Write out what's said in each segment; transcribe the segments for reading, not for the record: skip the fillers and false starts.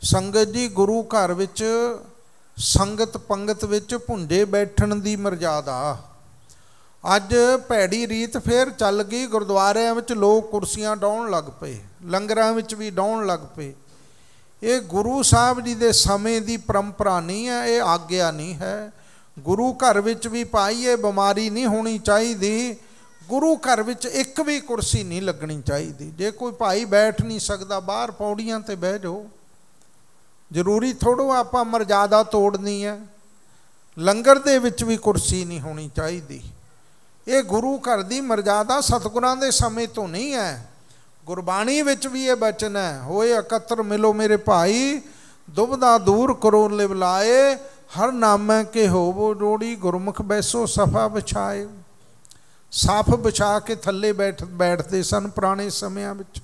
संगत जी गुरु घर विच संगत पंगत विच भुंजे बैठण दी मर्यादा। अज भैड़ी रीत फिर चल गई, गुरुद्वारियां विच लोग कुर्सियां डाउण लग पे, लंगरां विच भी डाउण लग पे। ये गुरु साहब जी दे समय दी परंपरा नहीं है, ये आग्या नहीं है। गुरु घर विच भी भाई ये बीमारी नहीं होनी चाहिए, गुरु घर विच एक भी कुर्सी नहीं लगनी चाहिए। जे कोई भाई बैठ नहीं सकता बाहर पौड़ियां ते बह जाओ, जरूरी थोड़ो आपां मर्यादा तोड़नी है। लंगर दे विच भी कुर्सी नहीं होनी चाहिए। ये गुरु घर की मर्यादा सतगुरां दे समय तो नहीं है। गुरबाणी विच भी ये बचन है, होए एकत्र मिलो मेरे भाई, दुबदा दूर करो लिवलाए, हर नामै के होवो जोड़ी, गुरमुख बैसो सफा बिछाए। साफ बिछा के थल्ले बैठते सन पुराने समयां विच।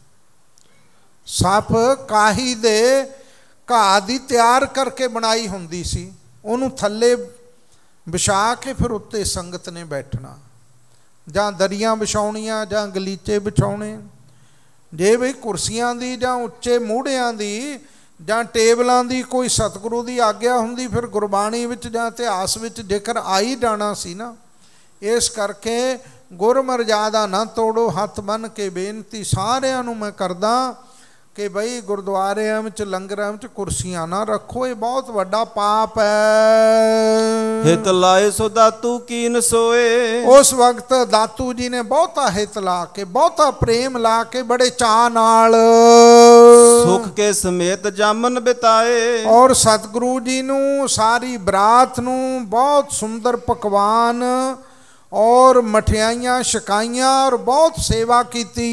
साफ काही दे घाह दी तैयार करके बनाई हुंदी सी, उहनूं थल्ले बिछा के फिर उत्ते संगत ने बैठना, जां दरियां बिछाउणियां जां गलीचे बिछाउणे। जे बई कुर्सियां दी जां उच्चे मूढ़ियां दी जां टेबलां दी कोई सतगुरु दी आग्या हुंदी, फिर गुरबाणी विच जां इतिहास विच जिक्र आ ही जाना सी ना। इस करके गुर मर्यादा ना तोड़ो, हथ बन के बेनती सारिਆਂ ਨੂੰ मैं करदा कि बई गुरुद्वारियां विच लंगरां विच कुर्सियां ना रखो, ये बहुत वड्डा पाप है। हित लाए सो दातू कीन सोए। उस वक्त दातू जी ने बहुता हित ला के, बहुता प्रेम ला के, बड़े चाह नाल सुख के समेत जामन बिताए। और सतगुरु जी नू सारी बरात नू बहुत सुंदर पकवान और मठियाइयां छकाइयां और बहुत सेवा कीती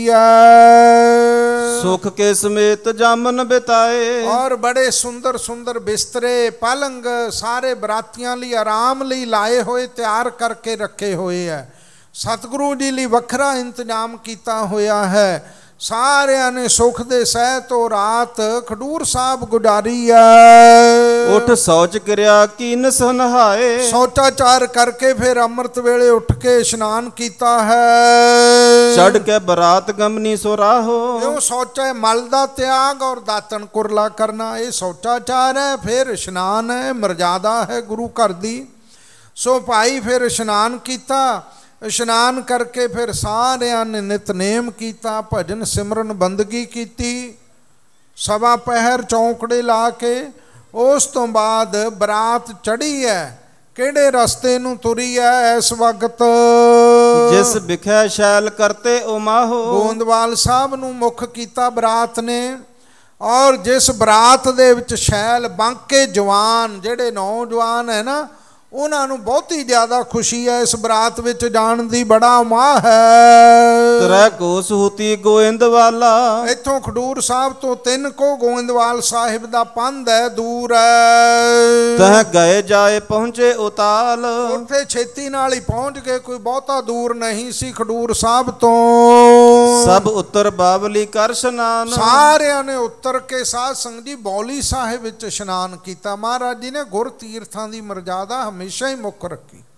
है। सुख के समेत जामन बिताए। और बड़े सुंदर सुंदर बिस्तरे पलंग सारे बरातियां लई आराम लई लाए हुए तैयार करके रखे हुए है। सतगुरु जी लई वखरा इंतजाम किया होया है। सारिਆਂ ने सुख दे सह तो रात खडूर साहब गुजारी है। उठ शौच क्रिया कीन सनहाए। शौचाचार करके फिर अमृत वेले उठ के स्नान किया है। चढ़ के बरात गमनी सोराहो। यो शौचा मल दा त्याग और दातन कुरला करना, ये शौचाचार है। फिर स्नान है, मर्यादा है गुरु घर दी। सो भाई फिर स्नान किया, स्नान करके फिर सारिਆਂ ने नितनेम किया, भजन सिमरन बंदगी की, सवा पहर चौंकड़े ला के। उस तो बाद बरात चढ़ी है, किहड़े रस्ते नूं तुरी है इस वक्त। जिस बिखै शैल करते उमाहो। गोंदवाल साहब नूं मुख कीता बरात ने। और जिस बरात दे विच शैल बांके जवान जिहड़े नौजवान है ना, उन्हां नूं बहुती ज़्यादा खुशी है इस बरात विच जाण दी, बड़ा माह है। त्रै कोस हुती गोइंदवाला। इत्थों खडूर साहब तो 3 को गोइंदवाल साहिब दा पंध है, दूर है। तह गए जाए पहुंचे उताल। उत्थे छेती नाल ही पहुंच गए, कोई बहुता दूर नहीं सी खडूर साहब तो। सब उत्तर बावली कर स्नान। सारिਆਂ ने उत्तर के साथ संग जी बौली साहिब विच स्नान किया। महाराज जी ने गुर तीर्थां दी मर्यादा हमेशा ही मुख रखी।